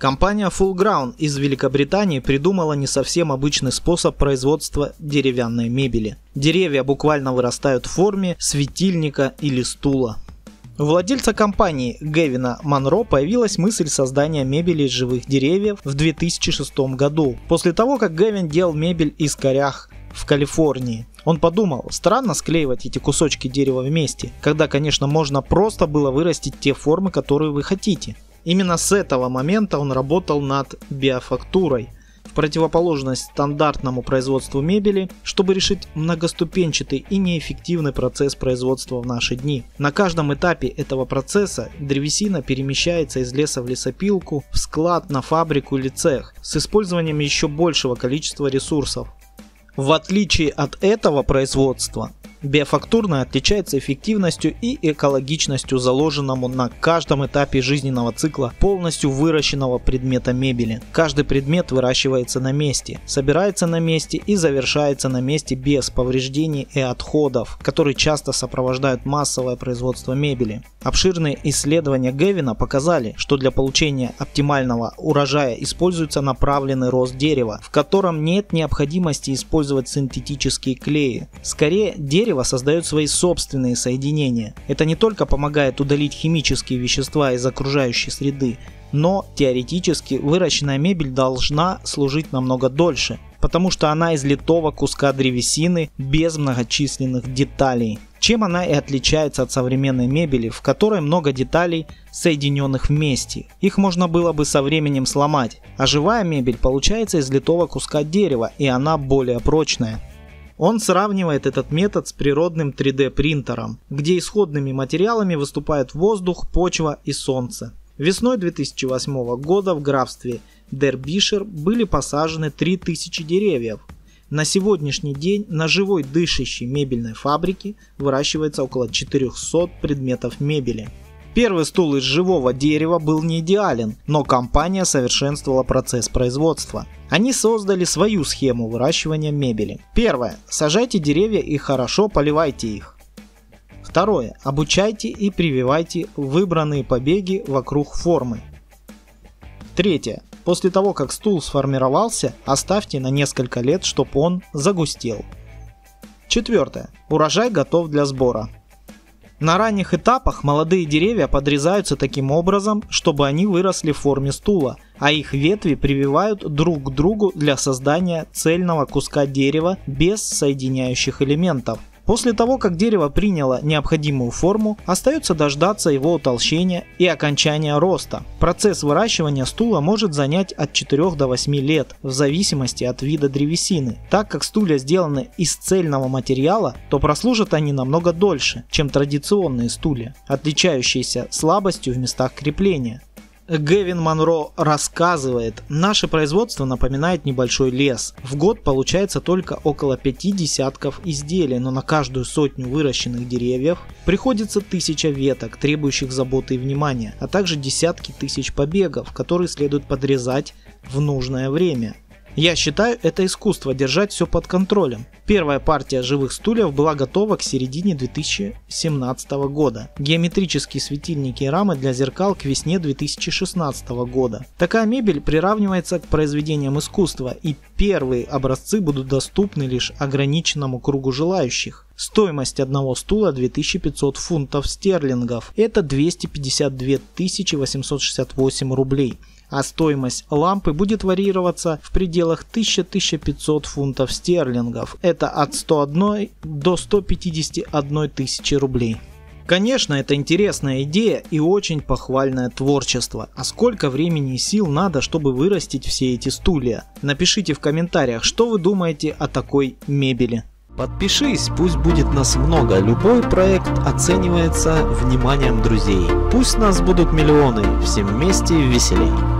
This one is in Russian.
Компания Fullground из Великобритании придумала не совсем обычный способ производства деревянной мебели. Деревья буквально вырастают в форме светильника или стула. У владельца компании Гевина Монро появилась мысль создания мебели из живых деревьев в 2006 году, после того, как Гевин делал мебель из корях в Калифорнии. Он подумал, странно склеивать эти кусочки дерева вместе, когда, конечно, можно просто было вырастить те формы, которые вы хотите. Именно с этого момента он работал над биофактурой, в противоположность стандартному производству мебели, чтобы решить многоступенчатый и неэффективный процесс производства в наши дни. На каждом этапе этого процесса древесина перемещается из леса в лесопилку, в склад, на фабрику или цех, с использованием еще большего количества ресурсов. В отличие от этого производства, биофактурное отличается эффективностью и экологичностью заложенному на каждом этапе жизненного цикла полностью выращенного предмета мебели. Каждый предмет выращивается на месте, собирается на месте и завершается на месте без повреждений и отходов, которые часто сопровождают массовое производство мебели. Обширные исследования Гевина показали, что для получения оптимального урожая используется направленный рост дерева, в котором нет необходимости использовать синтетические клеи. Скорее, дерево создает свои собственные соединения. Это не только помогает удалить химические вещества из окружающей среды, но теоретически выращенная мебель должна служить намного дольше, потому что она из литого куска древесины без многочисленных деталей. Чем она и отличается от современной мебели, в которой много деталей, соединенных вместе. Их можно было бы со временем сломать, а живая мебель получается из литого куска дерева, и она более прочная. Он сравнивает этот метод с природным 3D принтером, где исходными материалами выступают воздух, почва и солнце. Весной 2008 года в графстве Дербишир были посажены 3000 деревьев. На сегодняшний день на живой дышащей мебельной фабрике выращивается около 400 предметов мебели. Первый стул из живого дерева был не идеален, но компания совершенствовала процесс производства. Они создали свою схему выращивания мебели. Первое. Сажайте деревья и хорошо поливайте их. Второе. Обучайте и прививайте выбранные побеги вокруг формы. Третье. После того, как стул сформировался, оставьте на несколько лет, чтобы он загустел. Четвертое. Урожай готов для сбора. На ранних этапах молодые деревья подрезаются таким образом, чтобы они выросли в форме стула, а их ветви прививают друг к другу для создания цельного куска дерева без соединяющих элементов. После того, как дерево приняло необходимую форму, остается дождаться его утолщения и окончания роста. Процесс выращивания стула может занять от 4 до 8 лет, в зависимости от вида древесины. Так как стулья сделаны из цельного материала, то прослужат они намного дольше, чем традиционные стулья, отличающиеся слабостью в местах крепления. Гевин Монро рассказывает, наше производство напоминает небольшой лес. В год получается только около 5 десятков изделий, но на каждую сотню выращенных деревьев приходится 1000 веток, требующих заботы и внимания, а также десятки тысяч побегов, которые следует подрезать в нужное время. Я считаю, это искусство держать все под контролем. Первая партия живых стульев была готова к середине 2017 года. Геометрические светильники и рамы для зеркал к весне 2016 года. Такая мебель приравнивается к произведениям искусства, и первые образцы будут доступны лишь ограниченному кругу желающих. Стоимость одного стула 2500 фунтов стерлингов, это 252 868 рублей. А стоимость лампы будет варьироваться в пределах 1000-1500 фунтов стерлингов. Это от 101 до 151 тысячи рублей. Конечно, это интересная идея и очень похвальное творчество. А сколько времени и сил надо, чтобы вырастить все эти стулья? Напишите в комментариях, что вы думаете о такой мебели. Подпишись, пусть будет нас много. Любой проект оценивается вниманием друзей. Пусть нас будут миллионы, всем вместе веселей.